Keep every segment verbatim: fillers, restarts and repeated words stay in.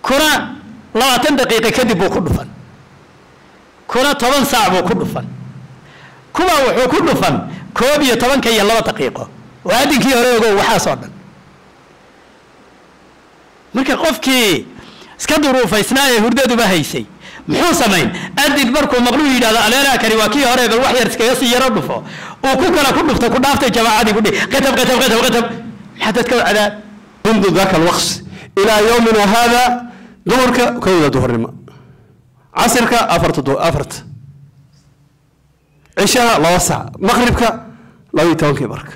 كنا لا دقيقة كذب وكلفن كنا طبعا ساعة وكلفن كما وحو كلفن كوبي طبعا كي يلا دقيقة وهذه كي هريجو وحاصل مركا قفكي اسكدروا فيسناي هرداد بهيسي محو سمين أديك بركو مغلوب إلى علينا كريواكي هرب الوحي يرتكيس يردفه وكوكنا كل نفط كل نفط جماعة يقولي قتب قتب قتب قتب حتى تكون عذاب منذ ذاك الوقت إلى يومنا هذا دورك كودا دهر ما عصرك أفرت دو أفرت عشاء لا وسع مغربك لا يتوانك برك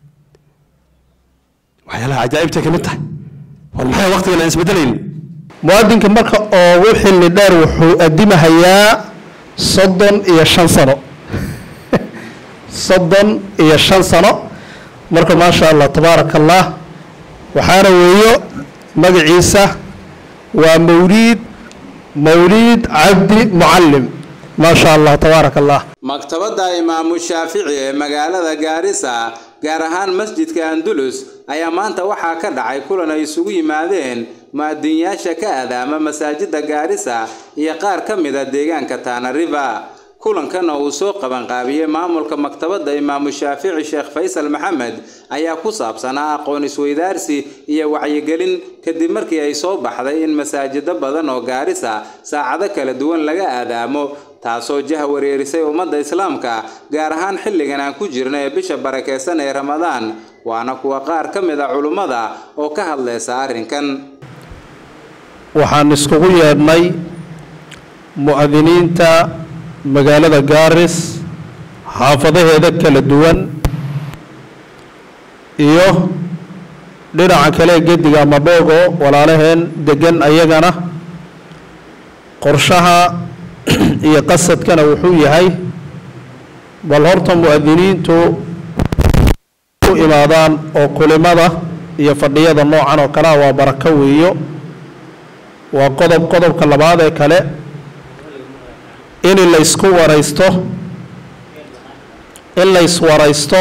وحيلا عجائبتك متى والمحيا وقت ولا نسبدلين مؤذن كمركا أو وحي اللي دار وحو قدمها هي صدن إيا شان سنة صدن إيا شان سنة مركا ما شاء الله تبارك الله وحانا ويو مدى عيسى وموليد موليد عبدي معلم ما شاء الله تبارك الله مكتبة إمام الشافعي مقالة غارسة gaarahaan masjidka Andalus ayaa maanta waxa ka dhacay kulan ay isugu yimaadeen maadinyaasha ka aadaama masaajida Gaarisa iyo qaar ka mid ah deegaanka Tana River kulankan oo soo qaban qaabiyay maamulka maktabada Imam Shaafici Sheikh Faisal Maxamed ayaa ku saabsanaa aqoon isweydaarsi iyo wacyigelin kadib markii ay soo baxday in masaajida badan oo Gaarisa saacado kala duwan laga aadaamo taasoo jaha wareerisay ummadda islaamka gaar ahaan xilligan aan ku jirnay bisha barakeysan ee Ramadaan waana kuwa qaar ka mid ah culimada oo ka hadlaysa arrinkan waxaan iskugu yeedhnay mu'adiniinta magaalada Gaaris xaafadaheeda kala duwan iyo dhinaca kale gediga Madoogo walaalaheen degan ayagana qorshaha iyo qasadkana wuxuu yahay bal horta mu'adiniintu u imaadaan oo kulimada iyo fadhiyada noocan oo kala waa barako weeyo waa qodob qodobka labaad ee kale in la isku waraysto in la iswaraysto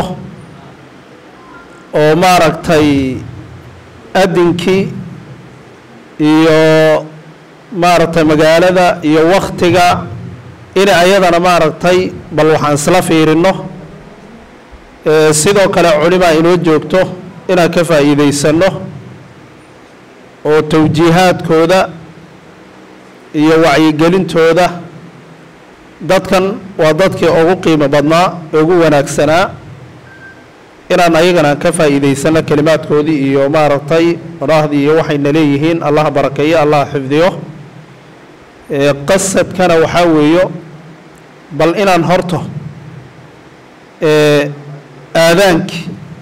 oo maaragtay adinkii iyo maaragtay magaalada iyo waqtiga in ayadana maaragtay bal waxaan isla fiirino ee sidoo kale culimo inoo joogto inaan ka faa'iideysano oo tawjiihaadkooda iyo wacyigelintooda dadkan waa dadkii ugu qiimo badnaa ugu wanaagsanaa inaan ayagana ka faa'iideysano kalimaadkoodii iyo maaragtay waraahdi iyo waxayna leeyihiin Allah barakeeyo Allah xifdiyo ee qasadkana waxa weeyo bal inaan horto ee aadaanki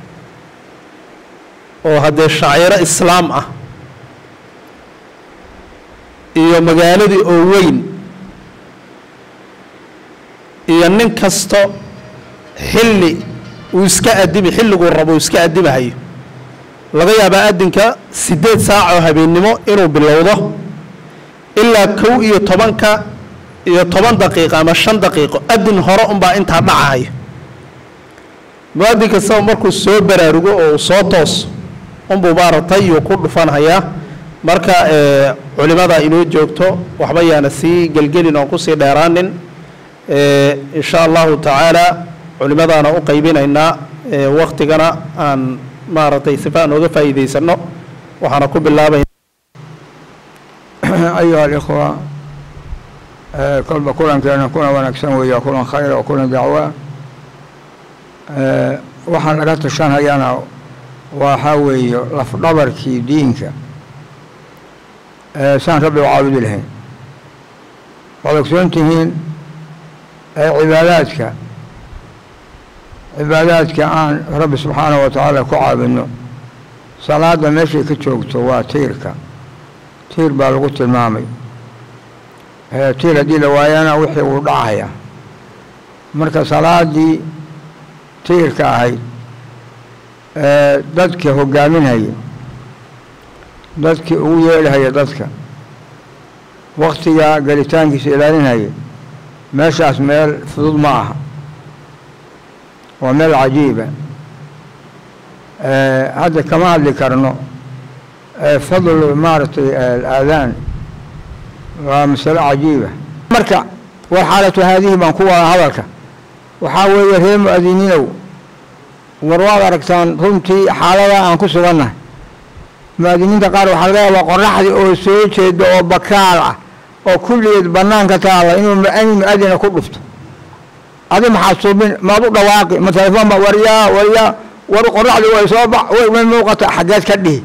oo hadee shaciiro islaam ah iyo magaaladii oo weyn iyo nin kasto xilli uu iska adimi xilligu rabo iska adimahayo laga yaabaa adinka sideed saac oo habeenimo inuu bilowdo ilaa kow iyo tobanka iyo toban daqiiqo ama shan daqiiqo adin hore un baa inta dhacayo muadinka soo markuu soo baraarugo oo soo toos un buu baartay iyo ku dhufanaya marka ee culimada inoo joogto waxba yaana si galgelin oo ku sii dheeraanin ee insha Allah ta'ala culimadana u qaybinayna ee waqtigana aan maartay sifaan uga faa'iideysano waxana ku bilaabay أيها الإخوة كل بكون كان نكون ونكسن ويكون خير وكل دعوة وحن لقيت الشان هيانا وحاوي لفظبر كي دينك سان ربي وعابد لهن ولكسنتهن عباداتك عباداتك عن رب سبحانه وتعالى كعابنه صلاة ماشي كتشوكتو واتيرك تير بالغوت المامي تير دي لوايانا وحي ودعايا مركز صلاة دي تير كاهي دادك هقامين هاي دادك اويل هاي دادك وقتها قلتانك سيلانين هاي ماشي اسميل فضل معها وميل عجيبة هذا كمان ذكرناه فضل مارة الآذان ومسألة عجيبة مركع والحالة هذه منقوة هذاك وحاول يرهم مؤذنينه ورواض أركتان رمتي حالة أن كسرنا مؤذنين تقاروا حالة وقرح دي أو سويت أو بكالة أو كل يتبنان كتالة إنه مؤذن مؤذن كلفت هذا محاسوبين ما ضد واقع مثلا ما وريا وريا ورقرح دي ويصابع وين موقع حاجات كده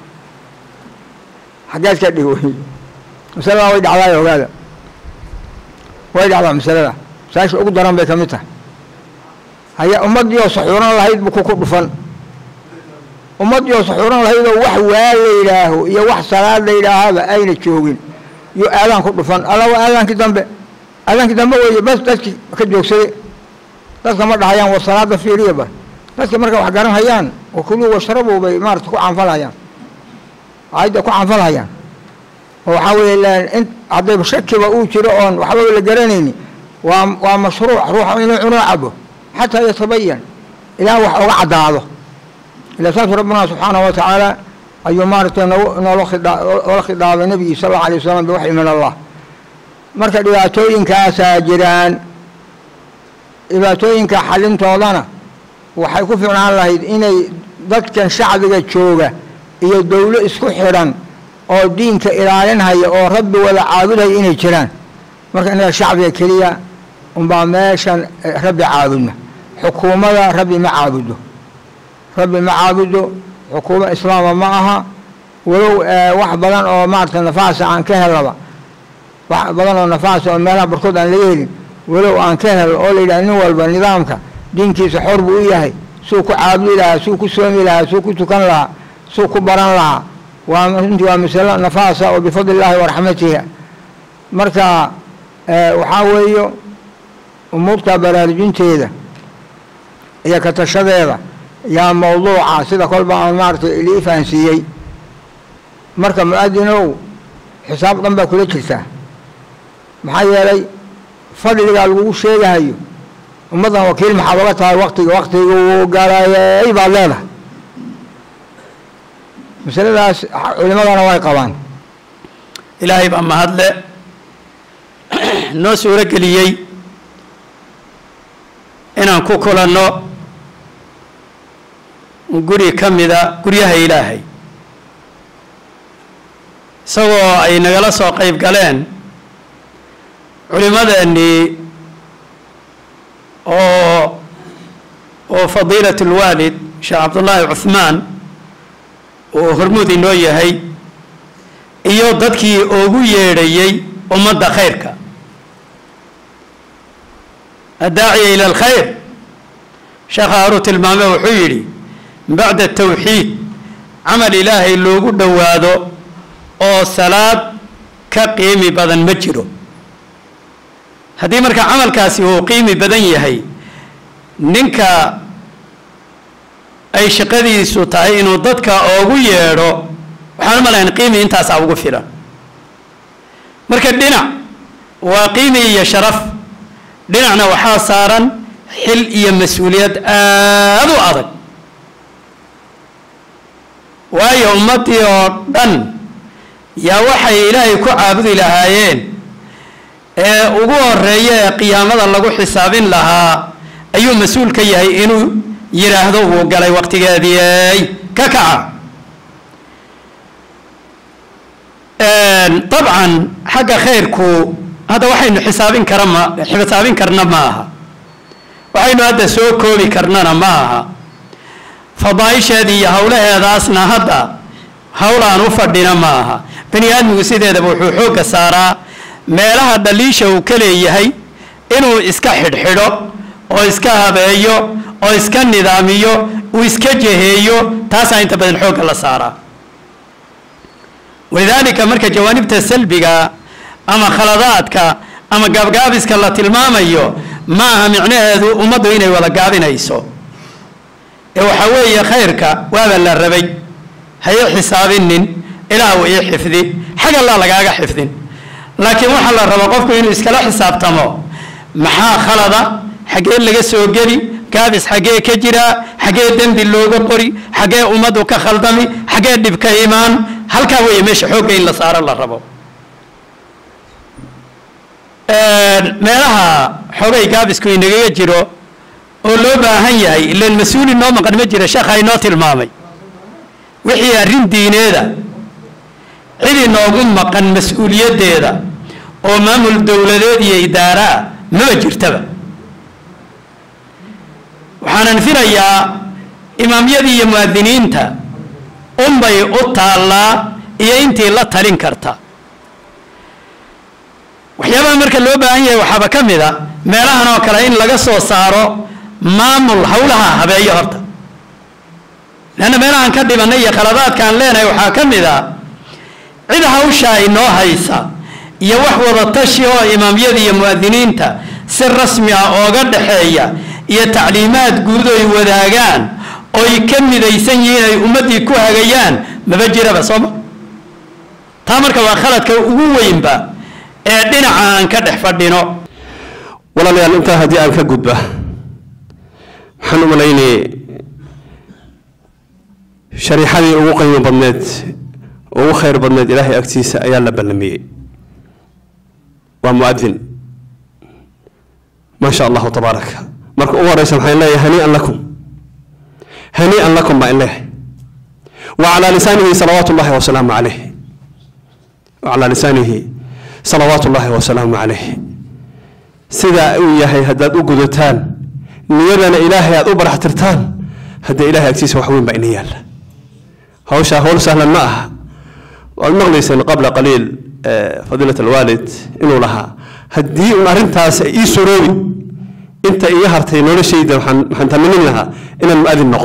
حاجات كده وهي مسألة ويد على وهذا ويد على مسألة سايش أقدر أن بكمتها هي أمد يصحون الله يد بكوكب فن أمد يصحون الله يد وح والله يا وح صلاة ليلة هذا أين تشوفين يو أذان كوكب فن الله وأذان كدم أذان كدم بس تسك كجوك سري تسك مرة هيان والصلاة في ريبة تسك مرة وحجرهم هيان وكلوا واشربوا بمار تكون عن فل هيان عايد تكون عن فل هيان وحاول أنت عضي بشكل وأقول شرعون وحاول الجرانيني ومشروع روح ونلعبه حتى يتبين إلى وعد هذا إلى ساس ربنا سبحانه وتعالى أن يمارس ولخد هذا النبي صلى الله عليه وسلم بوحي من الله مركز إذا توين كاساجران إذا توين كحلم توضنا وحيكون عن الله إن ذاتك شعب جوجا هي الدولة اسكحرا أو دين كإيران هي أو رب ولا عابد هي إني جيران مركز إن الشعب يكليا ومباماشا رب عابدنا حكومة ربي ما عابده ربي ما عابده حكومة إسلام معها ولو آه واحد بدن أو مارت النفاس عن كهرباء واحد بدن أو نفاس أو ملا بركض عن ليل ولو عن كهرباء أولي لأنه والبنظامك دين كيس حرب وياهي سوق عابد لها سوق سومي لها سوق تكن لها سوق بران لها وأنت ومثلا نفاسة وبفضل الله ورحمته مركا آه وحاول أمورك برارجين تيدا هي كتشذيرة يا موضوع سيدا كل بعض مارت اللي فانسيي مركب مؤذنو حساب ضمبا كل كلسة محايا لي فضل قالوا شيء هايو ومضى وكيل محاضرتها وقتي وقتي وقال اي بعد ليلة مسألة علماء أنا واقعان إلهي بأما هدل نو سورة قليي inaan ku kulanno guri ka mida guryaha ilaahay isagoo ay nagala soo qayb galeen culimadeennii oo oo fadiilatu lwaalid sheekh cabdullaahi cuthmaan oo hormuud inoo yahay iyo dadkii ugu yeedhayey ummadda khayrka الداعي إلى الخير شيخ هاروت المامة وحيري بعد التوحيد عمل إلهي اللي قد وادو أو صلاة كقيمي بدن مجرو هذه مركا عمل كاسي هو قيمي بدن يهي ننكا أي شقدي سوتاين وضدك أوغو ييرو وحان ملاين قيمي انتاس أوغو فيرا مركا الدينع وقيمي يشرف دينعنا waxaa saaran xil iyo mas'uuliyad aad u adag waayo ummadii oo dhan yaa waxay ilaahay ku caabudi lahaayeen ee ugu horeeya ee qiyaamada lagu xisaabin lahaa ayuu mas'uul ka yahay inuu yiraahdo uu galay waqtigeedii ka kaca een طبعا xagga khayrku هذا وحين حسابين كرما حسابين كرنا معها وحين هذا سو كوبي كرنا معها فضايش هذه هؤلاء هذا أصلا هذا هؤلاء نفردنا معها بني آدم وسيد هذا بحوحوك سارة ما لها دليش وكلي هي إنه إسكا حد حدو أو إسكا هبايو أو إسكا نظاميو وإسكا جهيو تاسع أنت بدل حوك الله سارة ولذلك مركز جوانب تسلبقة أما خلطاتك أما قابقابسك الله تلماميو maaha micnaheedu ummaddu inay wada gaabinayso ee waxa weeye khayrka waaba la rabay hayo xisaabinin ilaa uu ii xifdi xaga la lagaaga xifdin laakiin waxa la rabo qofku inuu iskala xisaabtamo maxaa khalada xagee laga soo geli gaabis xagee ka jira xagee dambi looga qori xagee ummadu ka khaldami xagee dhib ka iimaan halka weeye meesha xoog in la saaro la rabo meelaha xogay gaabisku inaga jiro oo loo baahan yahay ilaan mas'uuli noo maqan ma jira sheekha inoo tilmaamay wixii arrin diineeda cid inoogu maqan mas'uuliyadeeda oo maamul dowladeed iyo idaara ma jirtaba waxaan filayaa imaamyadii iyo muwaadiniinta umbay u taallaa iyo intii la talin karta waxyaabaha marka loo baahan yahay waxaaba ka mid a meelahan oo kale in laga soo saaro maamul howlaha habeeyo horta lanna meelahan ka dhibanay iyo khaladaadkaan leenahay waxaa ka mid a cid hawshaa inoo haysa iyo wax wada tashi oo imaamyada iyo muwaadiniinta si rasmi ah ooga dhaxeeya iyo tacliimaad guud oo ay wadaagaan oo ay ka midaysan yihiin ay ummadii ku hagayaan maba jiraba sooma taa marka waa khaladka ugu weynba ee dhinaca aan ka dhex fadhino walaalayaal intaa haddii aan ka gudba waxaan u malaynayay shariixadii ugu qiimo badneed ugu khayr badneed ilaahay agtiisa ayaa la ballamiyey waa mu'adin ما شاء الله تبارك مرك أول رئيس الحين لا هنيئا لكم هنيئا لكم ما إله وعلى لسانه صلوات الله وسلامه عليه وعلى لسانه صلوات الله وسلامه عليه سيدا وياهي هداد أقودتان نيرنا إلهي أبرح ترتان هدا إلهي أكسيس وحوين بإنيال هوشا هول سهلا معها والمغلس قبل قليل فضيلة الوالد إنه لها هدي ونرنتاس إيسوروي أنت إيهارتي نور شيء ده حن تمنين لها إن المؤذن نقض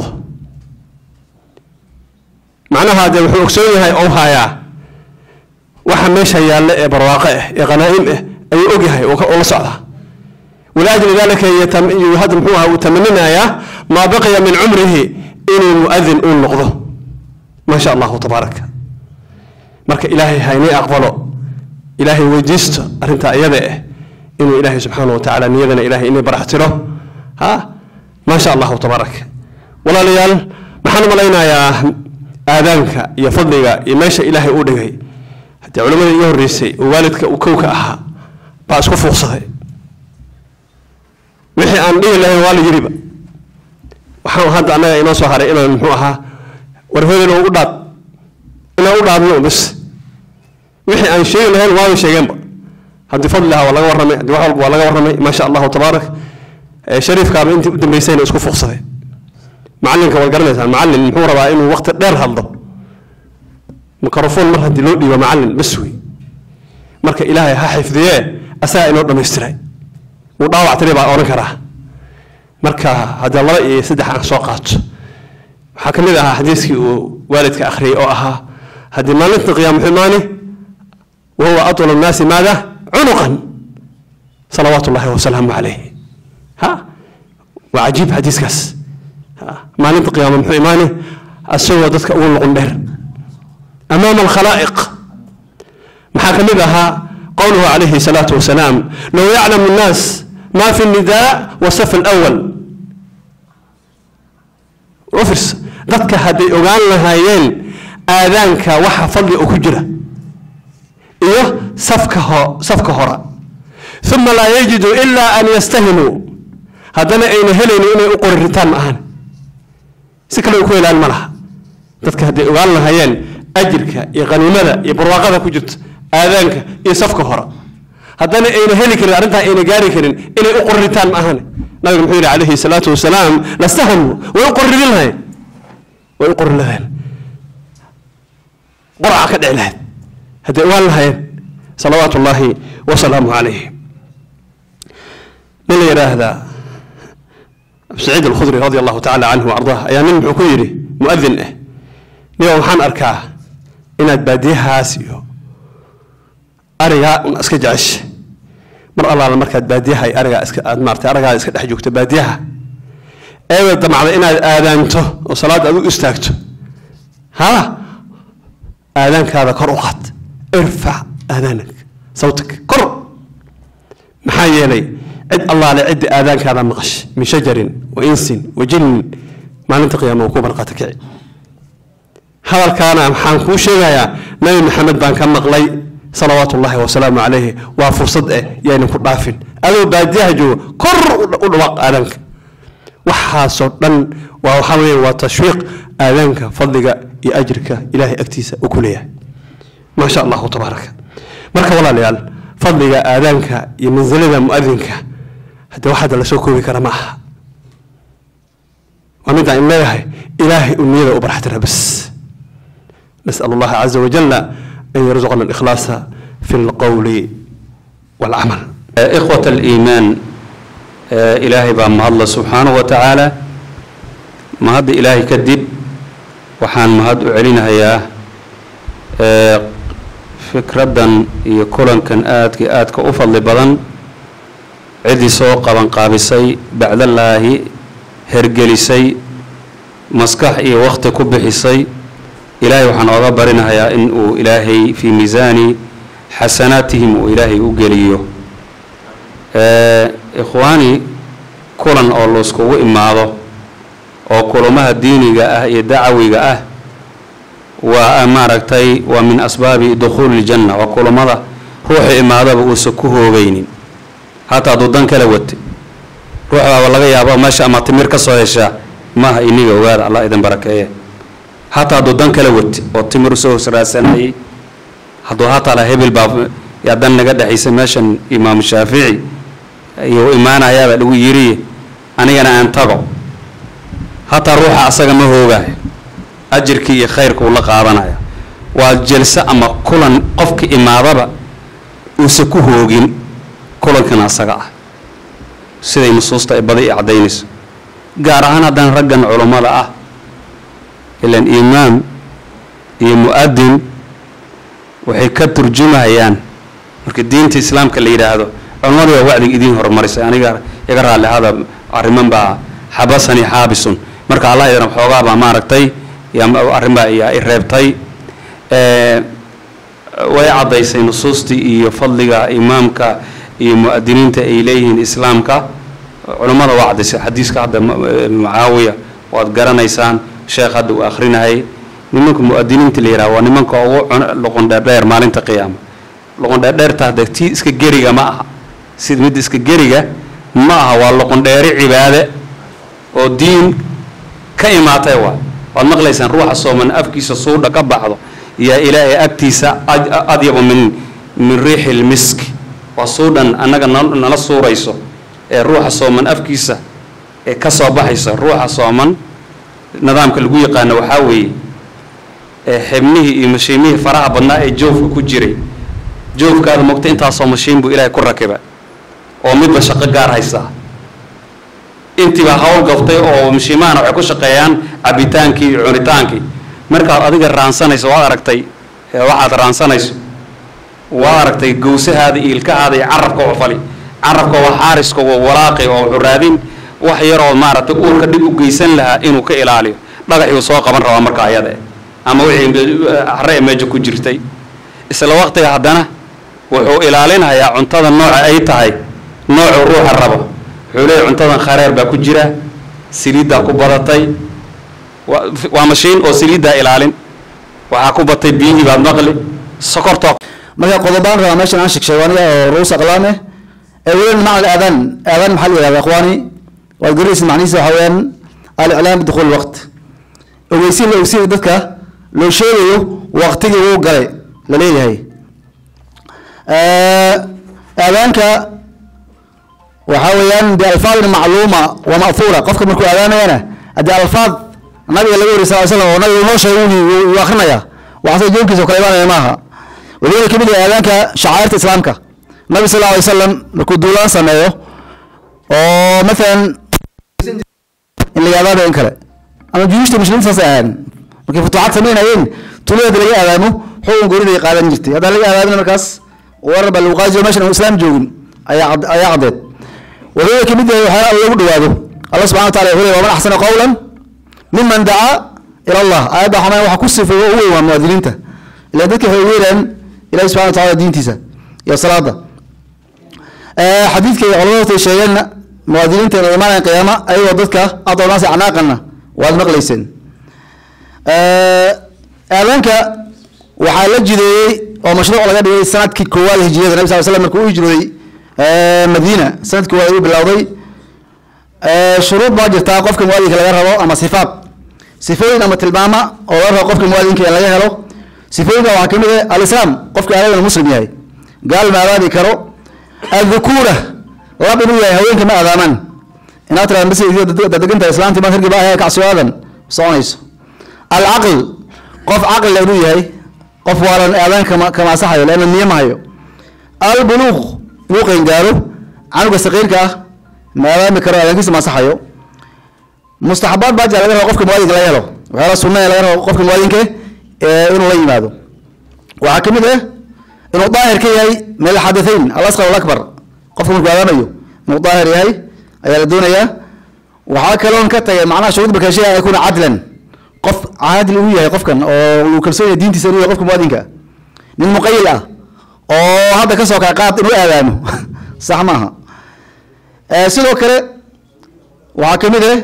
معناها هذا وحوكسوي هاي أو هايا وحميش هي برواقعه غنائم أي أوجه ولا صعدة ولأجل ذلك يتم يهدم هو وتمنينا يا ما بقي من عمره إن المؤذن أول نقضه ما شاء الله تبارك مرك إلهي هايني أقبله إلهي وجست أنت أيده إنه إلهي سبحانه وتعالى نيذنا إلهي إني برحتره ها ما شاء الله تبارك ولا ليال محن ملينا يا آذانك يا فضلك يمشي إلهي أودعي حتى علماء يهرسي ووالدك وكوك أها بأسكو فرصة وحي أن إيه له والي جريبة وحاول هذا أنا ينصح على إلى المحوها ورفض إنه أودع إنه أودع منه بس وحي أن شيء له الواو شيء جنبه هذا فضلها ولا ورمي هذا واحد ولا ورمي ما شاء الله تبارك شريف كان أنت قدام بيسين اسكو فرصة معلم كوالقرنة المعلم محورة بقى إنه وقت دير هالض ميكروفون مرة دلودي ومعلم بسوي مركا إلهي ها حفظيه أساء إنه قدام يستري وضاوع تريبا أورنكره مركا هذا الله يسدح عن سوقات حكم لها حديثك والدك أخري أو أها هذه ما نطق يا محماني وهو أطول الناس ماذا؟ عنقا صلوات الله وسلامه عليه ها وعجيب حديث كاس ما ننطق يا من إيمانه السوى ضدك أول الغندر أمام الخلائق محاكم بها قوله عليه الصلاة والسلام لو يعلم الناس ما في النداء والصف الأول وفرس ضدك هذه أغان لهايين آذانك وحفظ أكجرة إيه صفكه صفكه هراء ثم لا يجد إلا أن يستهنوا هذا أين هلين إني أقر الرتان معهن سكلوا كويل المرح تذكر هذه وقال لها ين أجرك يغني ماذا يبرواقها كجت آذانك يصفكه هراء هذا أين هلك أنتها أين جاري كرين إني أقر الرتان معهن نبي محمد عليه الصلاة والسلام لاستهنوا ويقر لها ويقر لها قرعة كده لها هذا والله صلوات الله وسلامه عليه من يرى هذا سعيد الخضري رضي الله تعالى عنه وأرضاه أيام من حكيري مؤذن اليوم حان أركاه إن باديها سيو أرجع أسكجعش مر الله على مركز باديها أرجع أسك مرت أرجع أسك حجوك تباديها أيوة طبعا إن آذانته وصلاة أبو استاكته ها آذانك هذا كروقات ارفع آذانك صوتك كر محايا لي عد الله لعد آذانك هذا مغش من شجر وإنس وجن ما ننتقي موكوب القاتك هذا كان محان كوشي يا نبي محمد بان كان مغلي صلوات الله وسلامه عليه وفرصة يعني كرافين أنا بعدها جو كر ودواق آذانك وحاسدن وحاول وتشويق آذانك فضلك يأجرك إلهي أكتيس وكليه ما شاء الله تبارك مركب والله ليال فضلك آذانك يمنزلنا مؤذنك هذا واحد اللي سوكو بكرمها ومن الله إلهي أمير وبرحتنا بس نسأل الله عز وجل أن يرزقنا الإخلاص في القول والعمل. إخوة الإيمان إلهي بأم الله سبحانه وتعالى ما هذا إلهي كذب وحان ما هذا علينا هيا فكرة يكون كان آت كآت كأفضل بدن عدي سوق بن قابسي بعد الله هرجلسي مسكح إيه وقت كبحسي إلهي وحن أغبرنا هيا إنه إلهي في ميزان حسناتهم وإلهي أجليه آه إخواني كلن أولوس كو إماضه أو كلمها الديني جاء يدعوي جاء وأمارتي ومن أسباب دخول الجنة وكلمها روح إماضه بوسكوه وبينين حتى ضدن كلوت روح والله يا أبا ما شاء ما تمر كصايشة ما إني وغير الله إذن بركة حتى ضدن كلوت وتمر سوس راسناي هذا حتى على هبل باب يدن نجد حيس ماشن إمام الشافعي يو إيمانا يا بدو يري أنا أنا أنتظر حتى روح أصلا ما هو جاه أجرك خيرك والله قارنا والجلسة أما كلن قفك إمارة وسكوه جين كلن كنا أصلا سيدي نصوص تبدأ عدينس جارهنا دان رجع علماء لا إلا الإمام يمؤذن waxay ka turjumayaan marka diinta islaamka la yiraahdo cumar waa wacdi idin hormarisay aniga iga raali hada ariman ba xabasani xaabisun marka Allah idin xoogaa ba maaragtay ya arinba iyo ireebtay ee way cadaysay nusuustii iyo fadliga imaamka iyo muadiniinta ay leeyihiin islaamka culimada waa cadaysay xadiiska hadda Muawiya waad garanaysaan sheekh hadda uu akhrinahay nimanka muadiniinta la yiraahdo nimanka ugu luqun dheer maalinta qiyaama luqun dheer tahdagti iska gariga ma aha sid mid iska gariga ma aha waa luqun dheeri cibaade oo diin ka imaatay waa wad maqlaysaan ruuxa sooman afkiisa suuda ka baxdo ya ilaahay agtiisa adyaba min min riihil misk wa suudan anaga nala suurayso ee ruuxa sooman afkiisa ee ka soo baxaysa ruuxa sooman nidaamka lagu yaqaan waxa weeye xibnihi iyo mashiimihi faraha badnaa ee joofka ku jiray joofkaada moogta intaas oo mashiin buu ilaahay ku rakiba oo midba shaqo gaar haysa intiba hawl gaftay oo mashiimaana waxay ku shaqeeyaan cabitaankii iyo cunitaankii markaad adiga raansanayso waad aragtay waxaad raansanayso waad aragtay gowsahaada iyo ilkahaada iyo carabka oo fali carabka waa xaariska waa walaaqi oo wuxuu raadin wax yar oo maaragtay uurka dhib u geysan lahaa inuu ka ilaaliyo dhagaxii soo qaban rabaa marka ayada ama wixii harre meesha ku jirtay isla waqtiga hadana wuxuu ilaalinayaa cuntada nooca ay tahay nooca ruuxa rabo wuxuu leeyahay cuntadan khareer baa ku jira saliidda ku badatay waa mashiin oo saliidda ilaalin waxa ku batay biyo baad maqli sokorto marka qodobaan raba meeshan aan sheegay waaniga oo ruus aqlaame ee weyn macna aadan aadan maxal yahay ikhwaani waa gariis macniisa haween al-i'laam bidukhul waqt ogeysiin la ogeysiin dadka loo sheegayo waqtigii uu galay la leeyahay ee aadanka waxa weeyaan bi alfaad macluuma wa ma'thura qofka markuu aadanayna hadii alfaad nabiga lagu yiri sallallahu alayhi wasallam oo nabiga noo sheegay uu akhrinaya waxa joogkiisa kale baan maaha waliba kamid ah aadanka shacairta islaamka nabi sallallahu alayhi wasallam markuu duulaan sameeyo oo مثلا in la yaabado in kale ama juyushta muslimiinta saaan markay futuuxaad sameeyeen tulada laga aadaamo xuquuq guriga qaadan jirtay hada laga aadaamo markaas warba lagu qaajiyo meeshan islaam joogin ayaa ayaa cadeed waliba kamid ah waxa lagu dhawaado Allah subhanahu wa ta'ala wuxuu leeyahay ahsan qawlan mimman da'a ila Allah ayada xamay waxa ku sifay oo weyn waa muadiliinta ila dadka weeraan ila subhanahu wa ta'ala diintiisa ya salaada ee xadiidka culimadu sheegeen muadiliinta ee iimaanka qiyaama ayuu dadka adoonasi anaaqana waad maqlayseen ee aalanka waxa la jideeyay oo mashruuc laga dhigay sanadkii koowaad hijriyada nabi sallallahu alayhi wasallam markuu u hijrooday madiina sanadkii koowaad uu bilowday shuruud baa jirtaa qofka muwaadinka laga rabo ama sifaat sifooyin ama tilmaama oo laga rabo qofka muwaadinka in laga helo sifooyinka waxaa kamid ah al-islaam qofka aalada muslim yahay gaal ma aadaani karo al-dhukura lab inuu yahay haweenka ma aadaamaan inaad tiraahdo masjidka dadeganta islaamta ma hirgaba ayaa kacsiwaadan soconayso al-aql qof aql leh inuu yahay qof waalan aadaanka kama saxayo leena niyama hayo al-buluugh inuu qeyn gaaro canuga saqiirka ah ma aadaami karo aadaankiisa ma saxayo mustaxabaad baa jira laga rabo qofka muwaadinka laga helo waxyaala sunna laga rabo qofka muwaadinka inuu la yimaado waxaa kamid ah inuu daahir ka yahay meel xadathayn al-asghar wal-akbar qofka markuu aadaamayo inuu daahir yahay ayaa la doonayaa waxaa kaloon ka tagay macnaha shuruud bakaashiya ay kuna cadlan qof caadil uu yahay qofkan oo uu kalsoon yahay diintiisa inuu yahay qofka muwaadinka nin muqayil ah oo hadda ka soo qaad inuu aadaamo sax maaha sidoo kale waxaa kamid ah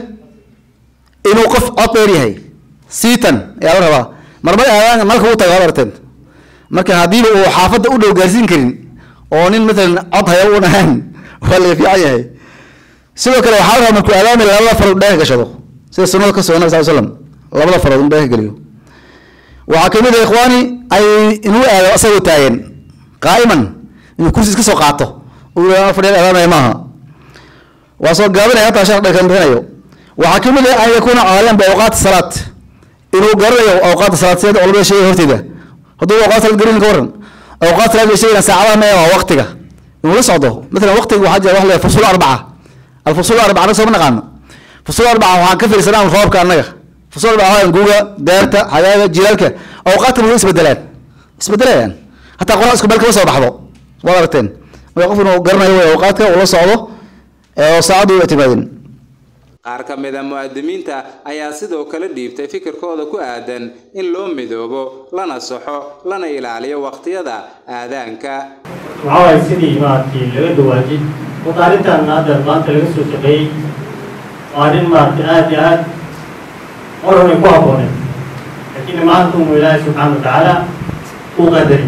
inuu qof cod dheer yahay siitan ayaa la rabaa marmar aadaan marka uu tago abarteen marka hadiiba uu xaafadda u dhow gaarsiin karin oo nin مثلا cod haya u dhahan wala fiican yahay sidoo kale waxa la markuu aadaamay labada farood dheer gashado sida sunnada ka soo nabi sallallahu alayhi wasallam labada farood dheer galiyo waxa kamid ah ikhwaani ay inuu aado asagoo taagan qaa'iman inuu kursi iska soo qaato uu fadhiyo aadaamay maaha waa soo gaabanaya taa shaqada kan bixinayo waxa kamid ah ay yakuna caalam bi awqaat salaat inuu garanayo awqaat salaat sida oo laba shay hortida haduu awqaat salaat garin ka waran awqaat salaat shay saacadaha ma waa waqtiga inuu la socdo مثلا waqtiga waxa jira wax la fusul arbaca الفصول أربعة نص من قام فصول أربعة وعن كفر سنة الخوف كأنها فصول أربعة جوجا دارتا حاجة جيرالك أوقات مدرس بدلان اسبدلان حتى قرأ اسكو بالك وصل بحضه مرتين ويقف إنه قرنا هو أوقاتك ولا صعده وصعدوا اعتمادين qaar ka mid ah muwaadiniinta ayaa sidoo kale dhiibtay fikirkooda ku aadan in loo midoobo lana saxo lana ilaaliyo waqtiyada aadaanka waxa ay sidii maartii laga dawaajin وطالبتنا هذا البلان تلقسو شقي وعدين ما ارتعاد يهاد مرهم يكوها بونه لكن ما أنتم الله سبحانه وتعالى وقدرين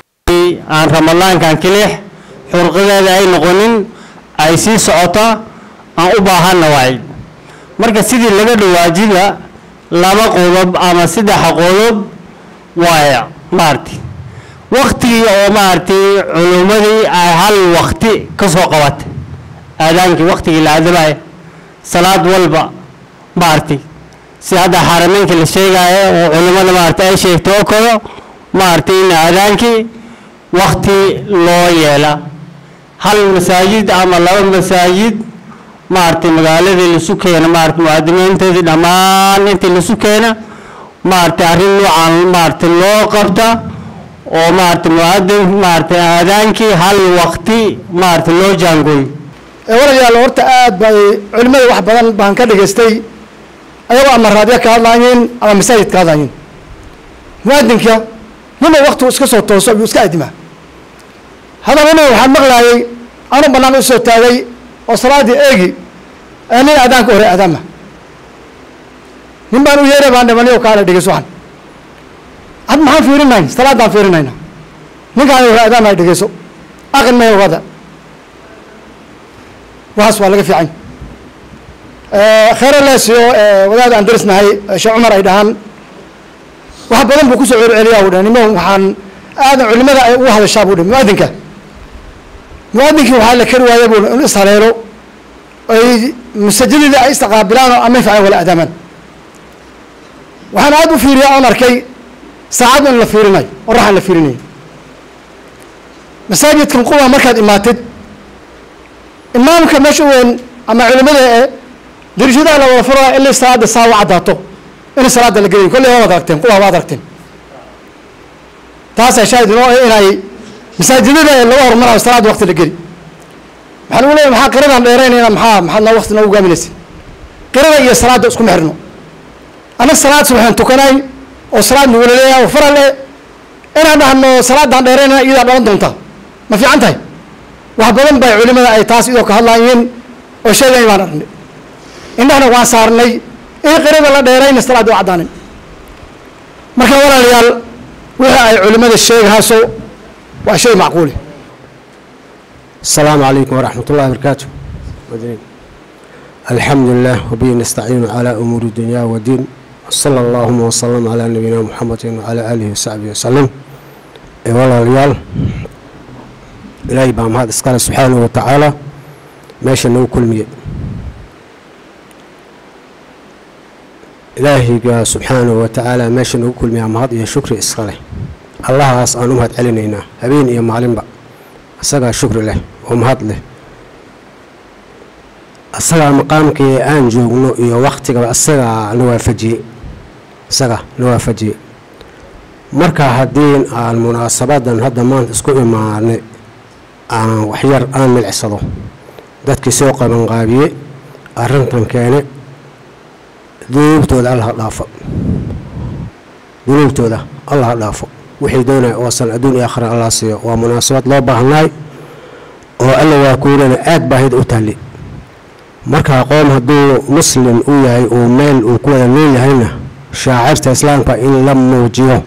عن رمضان كان كليح حرقنا أي نقولين أي سي سعطة أو أباها النواعي مركز سيدي اللي قد واجبة لما قولب أما سيدي حقولب وايع مارتي وقتي أو مارتي علومي هل وقتي كسو قوات أذانك وقتي العذباء صلاة والبا مارتي سيادة حرمين كل شيء وعلومي مارتي أي شيء توكلو مارتي إن أذانك وقتي لو يلا هل مساجد أما لو مساجد مارتي مقالة اللي سكينا مارتي مقدمين تدي دمان انت اللي سكينا مارتي أرنو عن مارتي لو قبطة oo maartay muwaadin maartay aadaankii hal waqti maartay loo jaangoy ee walaalayaal horta aad bay culimada wax badan baan ka dhageystay ayagoo ama raadiyo ka hadlayeen ama masaajid ka hadlayeen muwaadinka nima waqti iska soo tooso iyo iska adima hadaba inuu waxaan maqlaayay anu banaan u soo taagay oo salaadii eegi aanin aadaanka hore aadaama nin baan u yeeray baan dhamaniyo kaala dhigayso waxan عاد ما في رناين صلاة في رناين من قال هذا ما يدقيسو أغن ما يوغادا واسوا لقى في عين آه خير الله سيو آه وذا عن درسنا هاي شو عمر أيدهان واحد بدل بكوس عير عليا وده نمو وحن هذا علماء واحد الشاب وده مؤذنك مؤذنك وحال كروا يبون الإصرار أي مسجل إذا استقابلانه أما يفعل ولا أدما وحن عادوا في رياء عمر كي ساعدنا اللي فيرناي وراح اللي فيرناي مساجد كم قوة مركز إماتد إمامك ماشي وين أما علماء درجة على وفرة اللي صلاة الساعة عداته إن صلاة اللي قريب كل يوم دركتين قوة ما دركتين تاسع شاهد إنه إيه هاي مساجد اللي هو مرة صلاة وقت اللي قريب محل ولا محل قريبا غيرين هنا محل محل وقت نو قاملسي قريبا هي صلاة اسكو محرنو أنا الصلاة سبحان تكناي وصلاة نقول لها وفرع لها أنا بأنه صلاة عند غيرنا إذا بلند دونتا ما في عنتها وحبلن بيع علماء أي تاس إذا كهلاين وشيء لا يمانع إن إحنا واسارني إيه قريب الله غيرين الصلاة وعدانين مركب ولا ريال wixii ay culimmada sheegahaaso waa shay macquuli. السلام عليكم ورحمة الله وبركاته. الحمد لله وبه نستعين على أمور الدنيا والدين. صلى الله وسلم على نبينا محمد وعلى آله وصحبه وسلم. والله ريال إلهي بام هذا اسقال سبحانه وتعالى ماشي إنه كل مية. إلهي سبحانه وتعالى ماشي إنه كل مية مهاد يا شكر اسقاله. الله أسأل أمهات علينا هبين يا معلم بقى. أسقى شكر له ومهاد له. أسقى مقامك أنجو يا وقتك أسقى نوافجي. أسقى نوافجي. marka hadii aan munaasabadan hadda maanta isku imaanay aan waxyar aan milcisado dadkii soo qaban qaabiyay arrintan keenay duubtooda Allah dhaafo duubtooda Allah dhaafo wixii doonay oo san adduun iyo aakhira Allah siiyo waa munaasabad loo baahnay oo Allah waa ku leeyahay aad baahid u taali marka qoom haduu muslim u yahay oo meel uu ku wada leeyahayna shaacirta islaamka in la muujiyo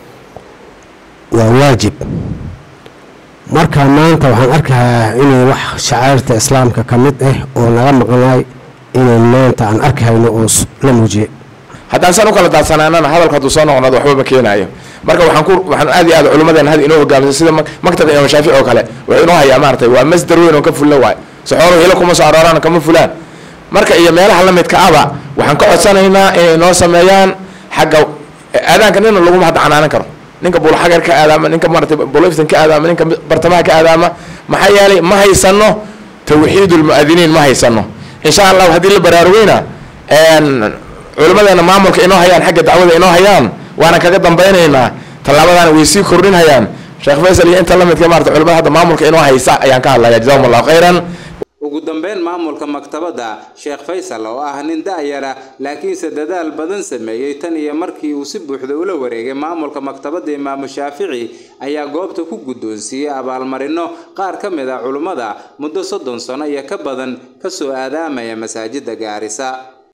واجب marka maanta waxaan arkaa inay wax shacairta islaamka kamid ah oo naga maqnay inay maanta aan arkayno oo la muujiyo haddaan san u kala daadsanaanana hadalka haduu soo noqdo waxba ma keenayo marka waxaan ku waxaan aad iyo aad culimadeena had inoo hogaamisa sida maktabka Imaam Shaafici oo kale way inoo hayaan maartay waa masdar weyn oo ka fulo waay saxooro helo kuma soo aroorana kama fulaan marka iyo meelaha la midka aba waxaan ka codsanaynaa inay noo sameeyaan xagga aadaanka nin lagu ma hadda karo ninka bul xagar ka aadama ninka martay buliftan ka aadama ninka bartamaha ka aadama maxay yeelay ma haysano tawxiidul muadiniin ma haysano insha Allah hadii la baraarugayna een culimadeena maamulka inoo hayaan xagga dacwada inoo hayaan waana kaga dambaynaynaa talaabadana way sii kordhinayaan Sheekh Faysal iyo inta la midka martay culimada hadda maamulka inoo haysa ayaan ka hadlayaa jazakumullahu khairan. ugu dambeyn maamulka maktabada Sheekh Faysal oo ah nin daayara laakiin se dadaal badan sameeyay tan iyo markii uu si buuxda ula wareegay maamulka maktabada Imaam Shaafici ayaa goobta ku gudoonsiyay abaalmarino qaar ka mid ah culimada muddo soddon sano iyo ka badan ka soo aadaamaya masaajidda Gaarisa.